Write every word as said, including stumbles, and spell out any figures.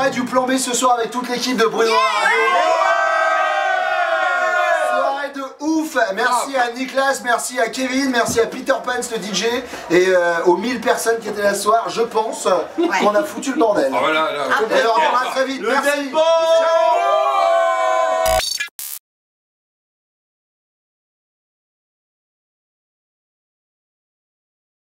soirée du plan B ce soir avec toute l'équipe de Bruno. Soirée de ouf. Merci à Nicolas, merci à Kevin, merci à Peter Pans le D J et euh, aux mille personnes qui étaient là ce soir. Je pense ouais. qu'on a foutu le bordel. Oh, voilà, là. Et on reviendra très vite. Le merci.